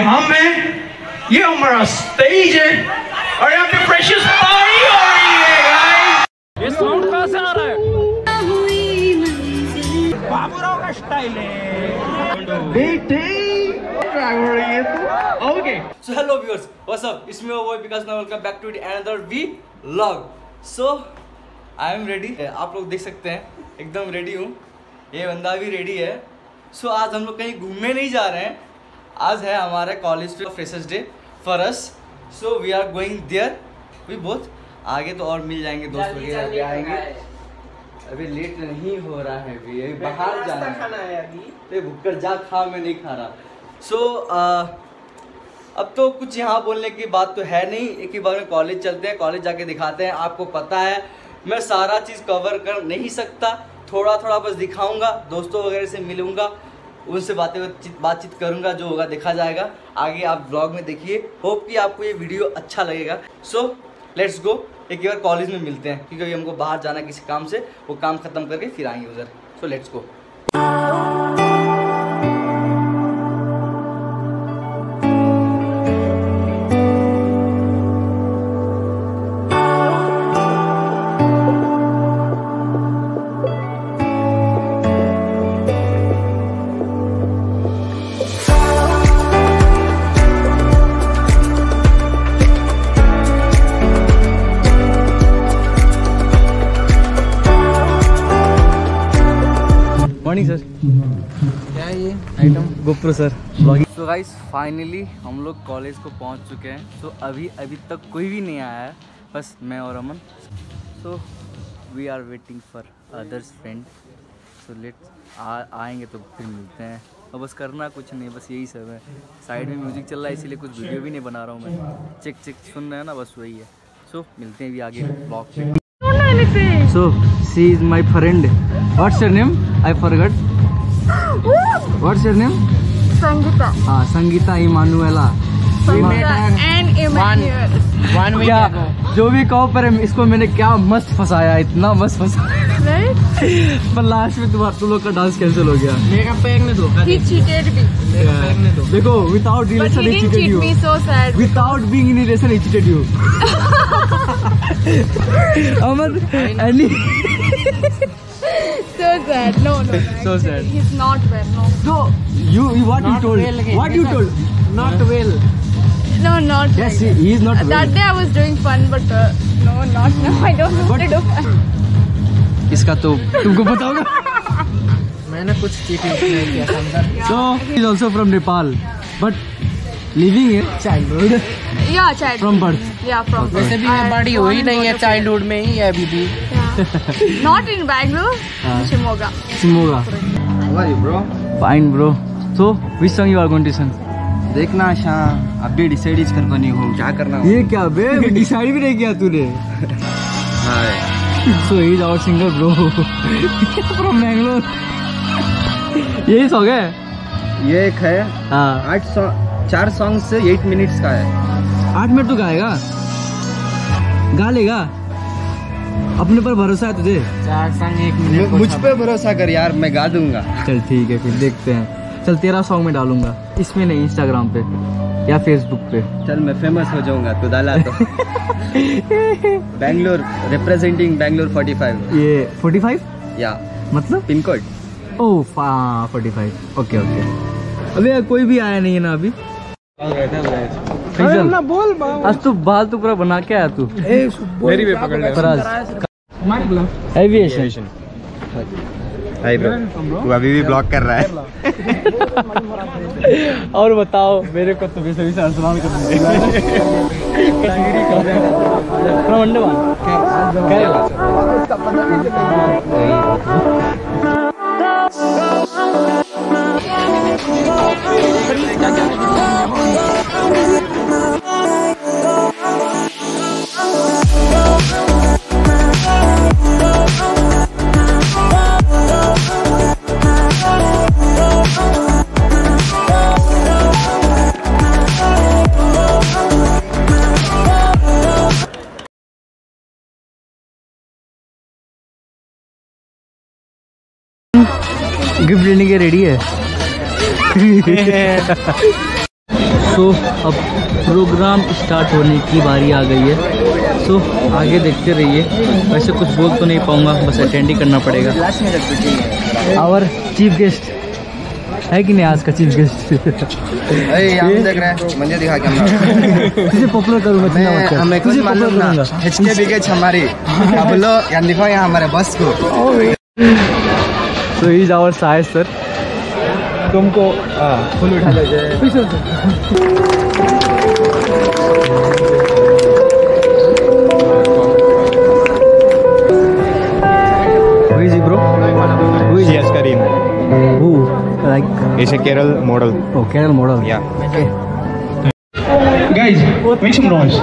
हम हैं, ये हमारा स्टेज है और यहाँ पे प्रेशियस पार्टी हो रही है गाइस। ये साउंड कहाँ से आ रहा है? बाबूराव का स्टाइल है बेटे। Okay so hello viewers, what's up, it's me your boy Vikas now, welcome back to another vlog. So I am ready, आप लोग देख सकते हैं एकदम रेडी हूँ, ये बंदा भी रेडी है। सो आज हम लोग कहीं घूमने नहीं जा रहे हैं, आज है हमारे college freshers day for us. So we are going there, we both. आगे तो और मिल जाएंगे दोस्त वगैरह भी आएंगे, अभी लेट नहीं हो रहा है, अभी बाहर जाना है, अभी भूखकर जा खा, मैं नहीं खा रहा। सो अब तो कुछ यहाँ बोलने की बात तो है नहीं, एक ही बार में कॉलेज चलते हैं, कॉलेज जाके दिखाते हैं। आपको पता है मैं सारा चीज़ कवर कर नहीं सकता, थोड़ा थोड़ा बस दिखाऊंगा, दोस्तों वगैरह से मिलूंगा, उनसे बातचीत करूंगा, जो होगा देखा जाएगा। आगे आप ब्लॉग में देखिए, होप कि आपको ये वीडियो अच्छा लगेगा। सो लेट्स गो, एक बार कॉलेज में मिलते हैं, क्योंकि हमको बाहर जाना है किसी काम से, वो काम ख़त्म करके फिर आएंगे उधर। So let's go. Morning sir, क्या है ये item? GoPro sir vlogging. So guys finally हम लोग कॉलेज को पहुंच चुके हैं। सो अभी तक कोई भी नहीं आया है, बस मैं और Aman. So we are waiting for others friend. So let's आएंगे तो फिर मिलते हैं। और बस करना कुछ नहीं, बस यही सब है। साइड में म्यूजिक चल रहा है, इसीलिए कुछ वीडियो भी नहीं बना रहा हूँ मैं। चेक सुन रहे हैं ना, बस वही है। सो मिलते हैं भी आगे ब्लॉग पे। So she is my friend. What's your name? I forgot. What's your name? Sangeeta. हाँ, Sangeeta इमानुएला। And Emmanuel. One week क्या ago. जो भी कहो, पर इसको मैंने क्या मस्त फंसाया, इतना मस्त फंसाया। Right? पर लास्ट में तुम लोग का डांस कैंसिल हो गया। मेरा पैक ने धोखा He cheated me. मेरा पैक ने धोखा। देखो, without But relation he he didn't cheated cheat you. me, so sad. Without being in a relation he cheated you. Aman, any So sad. No. So actually, sad. He's not well. No. so you what you Not told? well again. What you told? Not well. No, not Yes, well. he is not well. That day I was doing fun, but no, not now. I don't know what to do. इसका तो तुमको पता होगा। मैंने कुछ cheating नहीं किया, समझा? So he is also from Nepal, but living in childhood Yeah, child. from birth. Yeah, from. वैसे भी मैं बड़ी हुई नहीं है, चाइल्डहुड में ही है अभी भी। Yeah. Not in Bangalore. Shimoga. Shimoga. How are you, bro? Fine, bro. So which song you are going to sing? देखना शाह, अभी डिसाइड कर बनी हूँ क्या करना। ये क्या बे, डिसाइड भी नहीं किया तूने। So he is our singer, bro. From Bangalore. यही सॉन्ग है? ये एक है, हाँ। 4 सॉन्ग से 8 मिनट्स का है। 8 मिनट तो गाएगा, गा लेगा, अपने पर भरोसा है तुझे? 4 सॉन्ग 1 मिनट। मुझ पे भरोसा कर यार, मैं गा दूंगा। चल ठीक है, फिर देखते हैं। चल तेरा सॉन्ग में डालूंगा, इसमें नहीं, इंस्टाग्राम पे या फेसबुक पे। चल मैं फेमस हो जाऊंगा, तू डाला तो। बैंगलोर रिप्रेजेंटिंग बैंगलोर 45। ये 45 या मतलब पिन कोड। ओह 45। ओके। अबे कोई भी आया नहीं है ना अभी। फैजल, आज तू बाल तो पूरा बना के आया तू। मेरी भी पकड़ ले। फराज एविएशन। हाय ब्रो, तू अभी भी ब्लॉग कर रहा है? और बताओ, मेरे को तो वैसे भी सलाम कर देंगे। फ्रॉम अंडमान, केरला। गिफ्ट लेने के रेडी है। सो अब प्रोग्राम स्टार्ट होने की बारी आ गई है। सो आगे देखते रहिए। वैसे कुछ बोल तो नहीं पाऊँगा, बस अटेंड ही करना पड़ेगा। और चीफ गेस्ट है कि नहीं आज का चीफ गेस्ट? हम देख रहे हैं मंदिर दिखा के तुझे पॉपुलर करूँगा, हमें कुछ मालूम ना। HK बिगेज हमारी अब लो यहाँ दिखाओ यहाँ हमारे बस को। So he is our size sir. तुमको फुल उठा ले जाए। Yes, Karim. Who? Like? He's a Kerala model. Oh, Kerala model. Yeah. Okay. Guys, make some noise.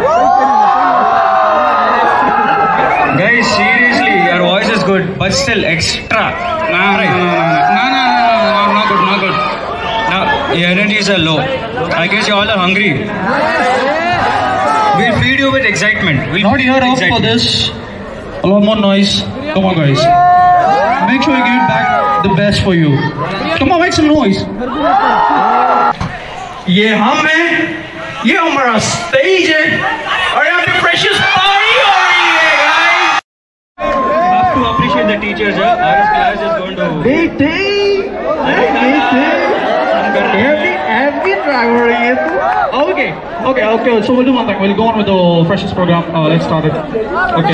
Guys, seriously, your voice is good, but still extra. No, not good, not good. Now, your energies are low. I guess you all are hungry. We'll feed you with excitement. We'll not here up for this. A lot more noise. Come on, guys. Make sure you give back the best for you. Come on, make some noise. ये हम हैं, ये हमारा stage है और यहाँ पे precious party हो रही है guys. Have to appreciate the teachers. Our class is going to. Every driver ये तो. Okay. So we'll do one thing. We'll go on with the freshers program. Let's start it. Okay.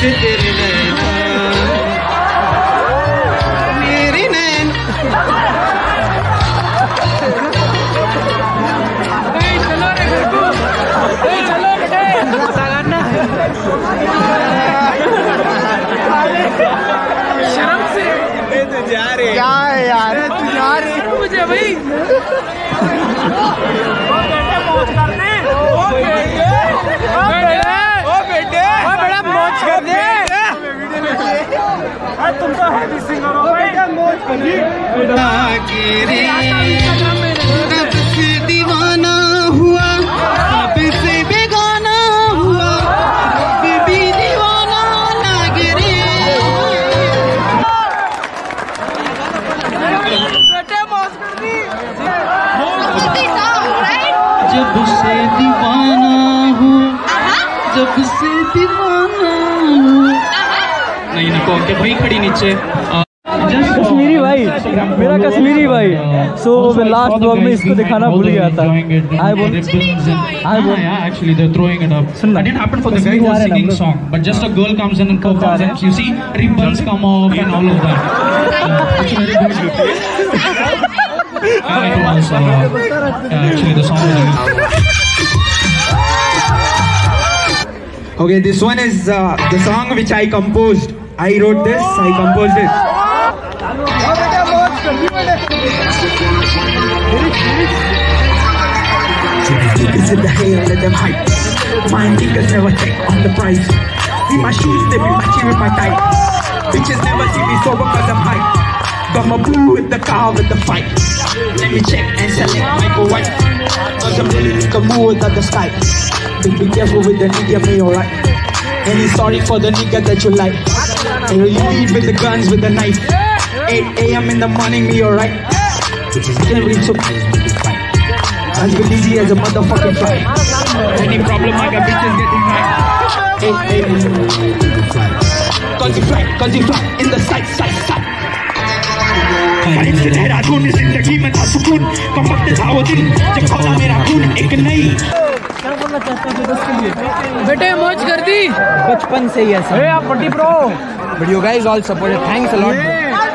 मुझे भाई बड़ा मौज कर दे। तुम तो हैवी सिंगर हो बेटा, मौज कर दी। रब से दीवाना हुआ, रब से बेगाना हुआ, रब भी दीवाना लागे रे। बेटा मौज कर दी। जब से दीवाना हूँ, जब से दीवाना हूँ। नहीं नको के भाई खड़ी नीचे। कश्मीरी भाई, मेरा कश्मीरी भाई। सो लास्ट ब्लॉग में इसको दिखाना भूल गया था। Actually, they're throwing it up. It didn't happen for the guy who was singing song, but just a girl comes in and performs, and you see ribbons come off and all of that. It's very good. It was actually the song. Okay, this one is the song which I composed. I wrote this, I composed it. It's in the hair, let them hype. My niggas never check on the price. See my shoes, they be matching with my tie. Bitches never see me sober cause I'm hype. Got my boo with the car with the fight. Let me check and select my co-wife. Cause I'm really like a mood of the sky. Be careful with the nigga, me alright. And he's sorry for the nigga that you like. And you lead with the guns, with the knife. 8 AM in the morning, me alright. Can't reach so as good easy as a motherfucking fly. Any problem, I got bitches getting right. 8 AM cause you fly in the side. Dehradun जिंदगी में था सुकून, कम वक्त था वो दिन जब खोला मेरा खून एक नई। बेटे मौज कर दी बचपन से ही ऐसा। आप पट्टी pro video guys all supported, thanks a lot.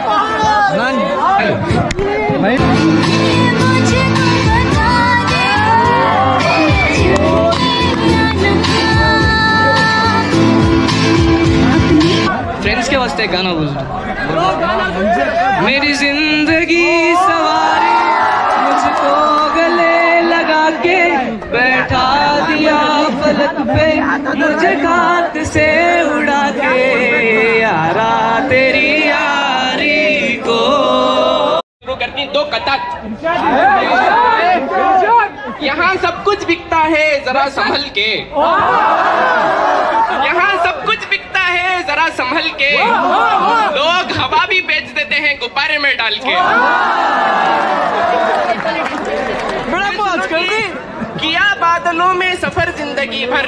Friends के वास्ते एक गाना बोल। मेरी जिंदगी सवारी मुझको गले लगा के बैठा दिया फलक पे, मुझे खाक से उड़ा के यारा तेरी यारी को। शुरू करती 2 कथक। यहाँ सब कुछ बिकता है जरा संभल के, यहाँ सब कुछ बिकता है जरा संभल के, लोग हवा भी बेच देते हैं गुब्बारे में डाल के। मौज कर दी। किया बादलों में सफर जिंदगी भर,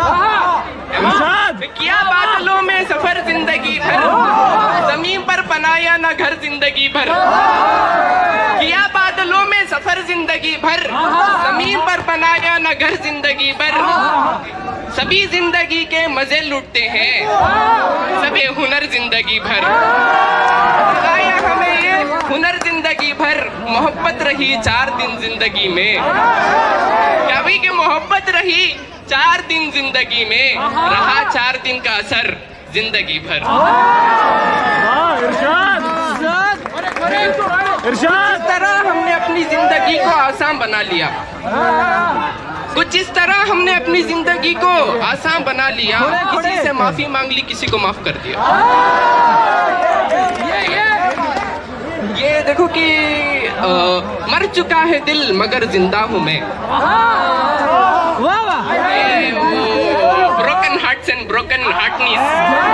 किया बादलों में सफर जिंदगी भर, जमीन पर बनाया ना घर जिंदगी भर। किया बादलों में सफर जिंदगी भर, जमीन पर बनाया ना घर जिंदगी भर। सभी जिंदगी के मजे लूटते हैं, सबे हुनर जिंदगी भर। बताया हमें ये हुनर जिंदगी भर, मोहब्बत रही 4 दिन जिंदगी में। क्या भाई कि मोहब्बत रही 4 दिन जिंदगी में, रहा 4 दिन का असर जिंदगी भर। इरशाद तरह हमने अपनी जिंदगी को आसान बना लिया, कुछ इस तरह हमने अपनी जिंदगी को आसान बना लिया। किसी से माफी मांग ली, किसी को माफ कर दिया। ये देखो कि मर चुका है दिल मगर जिंदा हूँ मैं। Broken hearts and broken heartness.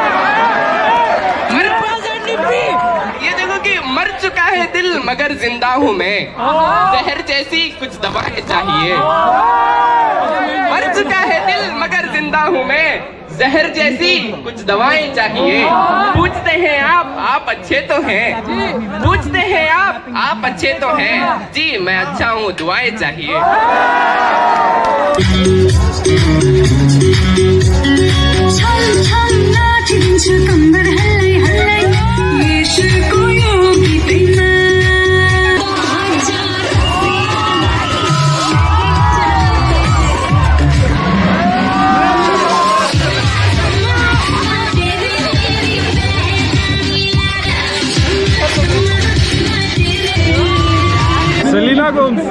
ये देखो कि मर चुका है दिल मगर जिंदा हूँ मैं, जहर जैसी कुछ दवाएं चाहिए। मर चुका है दिल मगर जिंदा हूँ मैं, जहर जैसी कुछ दवाएं चाहिए। पूछते हैं आप अच्छे तो हैं, पूछते हैं आप अच्छे तो हैं। जी मैं अच्छा हूँ, दुआएं चाहिए। सेलिना गोम्स,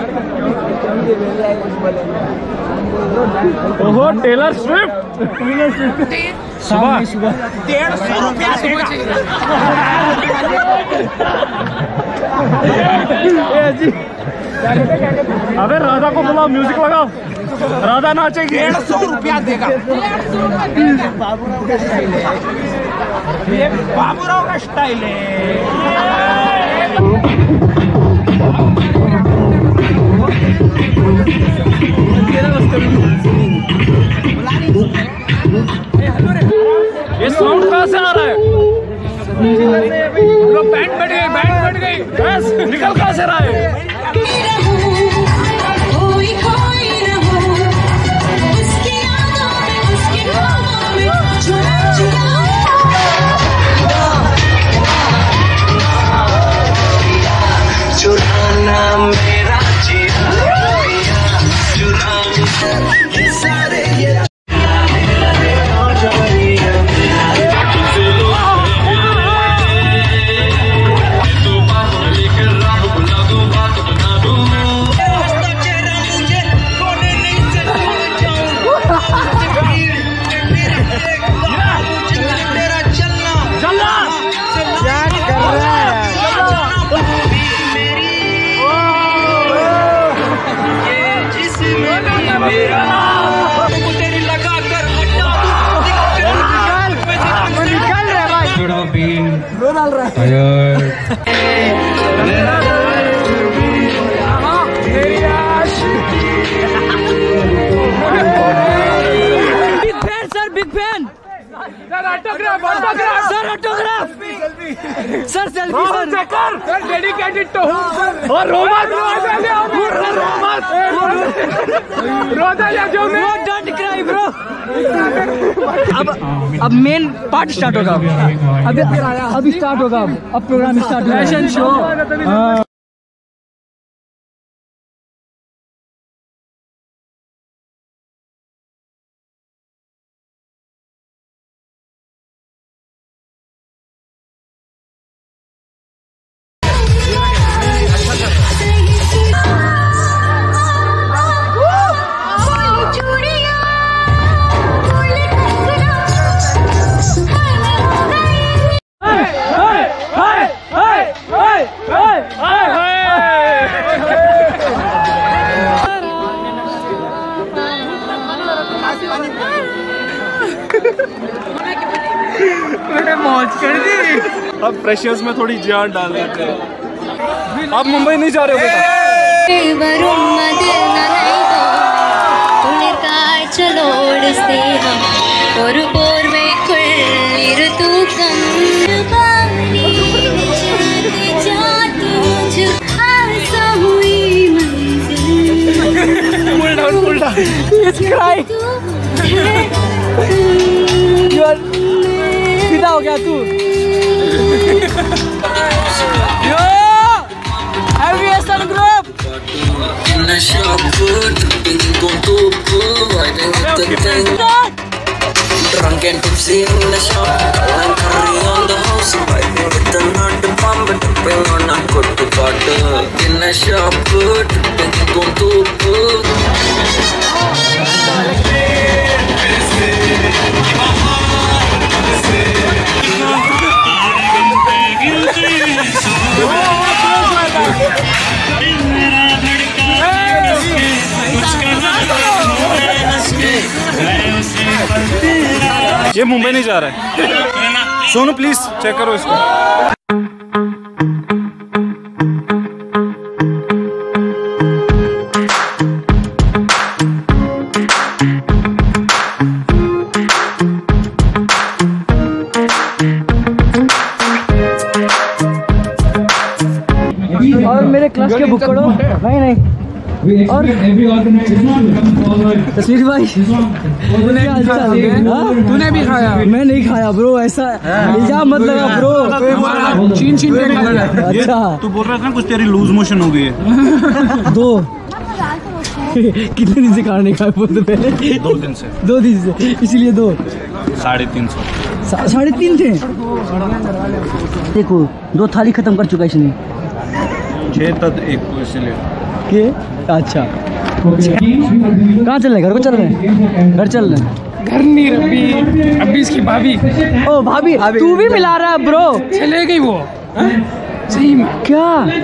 ओहो टेलर स्विफ्ट। सुबह 150 रुपया अबे राधा को बुलाओ, म्यूजिक लगाओ, राधा नाचेगी। 150 रुपया देगा। बाबूराव का स्टाइल है। ये साउंड कहाँ से आ रहा है? बैंड बैठ गई बस, निकल कहाँ से रहा है? चुराना मेरा जीना sir selfie sir dedicated to और रोमन डोंट क्राई ब्रो। अब मेन पार्ट स्टार्ट होगा। अभी स्टार्ट होगा। अब प्रोग्राम स्टार्ट होगा। Fashion show. मैंने मौज कर दी। अब फ्रेशर्स में थोड़ी जान डाल देते हैं। आप मुंबई नहीं जा रहे हो बेटा? ஒரு போர்வைக்குள் இரு தூக்கம் फिदा हो गया तू Aviation Group Drunk and tipsy in the shop, I'm carrying on the house, vibing with the nut bomb, but tripping on a good bottle. In the shop, tripping on the ये मुंबई नहीं जा रहा है। सोनू प्लीज चेक करो इसको। और मेरे class के बुक करो। नहीं और तस्वीर भाई तूने भी खाया? मैं नहीं खाया ब्रो, ऐसा इल्जाम मत लगा ब्रो। चीन के खाया। अच्छा तू बोल रहा था ना कुछ तेरी लूज मोशन हो गई है। 2 कितने दिन से खाना नहीं खाया बोलते पहले? 2 दिन से। 2 दिन से, इसलिए 2 350 3.5 थे। देखो 2 थाली खत्म कर चुका इसने। 6 तक 1 इसलिए के अच्छा कहाँ चल रहे? घर को चल रहे हैं? घर चल रहे हैं? घर नहीं रबी, अभी इसकी भाभी। ओ भाभी तू भी मिला रहा है ब्रो? चले गई वो। सही में क्या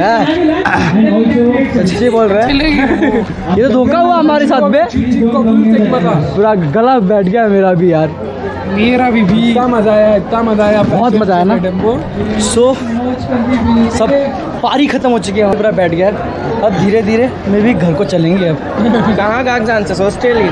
सच्ची बोल रहे हैं? ये तो धोखा हुआ हमारे साथ में। पूरा गला बैठ गया मेरा भी यार। मेरा भी इतना मजा आया, इतना मजा आया, बहुत मजा आया ना। सो सब पारी खत्म हो चुकी है, पूरा बैठ गया। अब धीरे धीरे मैं भी घर को चलेंगे। अब कहाँ जान से ऑस्ट्रेलिया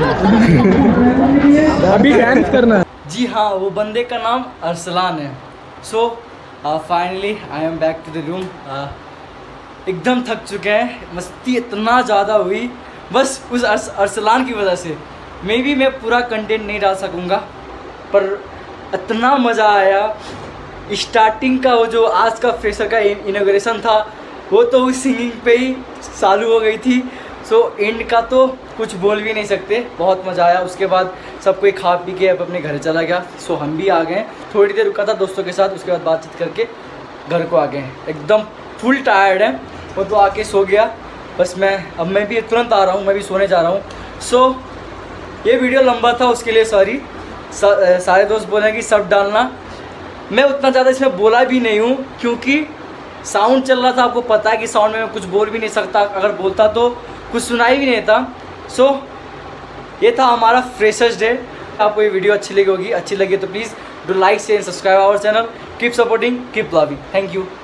अभी डांस करना। जी हाँ, वो बंदे का नाम अरसलान है। So finally I am back to the room. एकदम थक चुके हैं, मस्ती इतना ज़्यादा हुई बस उस अरसलान की वजह से। मे बी मैं पूरा कंटेंट नहीं डाल सकूँगा, पर इतना मज़ा आया। स्टार्टिंग का वो जो आज का फ्रेशर का इनॉग्रेशन था वो तो उस सिंगिंग पे ही चालू हो गई थी। सो एंड का तो कुछ बोल भी नहीं सकते, बहुत मज़ा आया। उसके बाद सब कोई खा पी के अब अपने घर चला गया। सो हम भी आ गए, थोड़ी देर रुका था दोस्तों के साथ, उसके बाद बातचीत करके घर को आ गए। एकदम फुल टायर्ड है, वो तो आके सो गया। बस अब मैं भी तुरंत आ रहा हूँ, मैं भी सोने जा रहा हूँ। सो ये वीडियो लंबा था, उसके लिए सॉरी। सारे दोस्त बोले कि सब डालना, मैं उतना ज़्यादा इसमें बोला भी नहीं हूँ क्योंकि साउंड चल रहा था। आपको पता है कि साउंड में मैं कुछ बोल भी नहीं सकता, अगर बोलता तो कुछ सुनाई भी नहीं था। सो ये था हमारा फ्रेशर्स डे। आपको ये वीडियो अच्छी लगी होगी, अच्छी लगी तो please do like share and subscribe our channel. Keep supporting, keep loving. Thank you.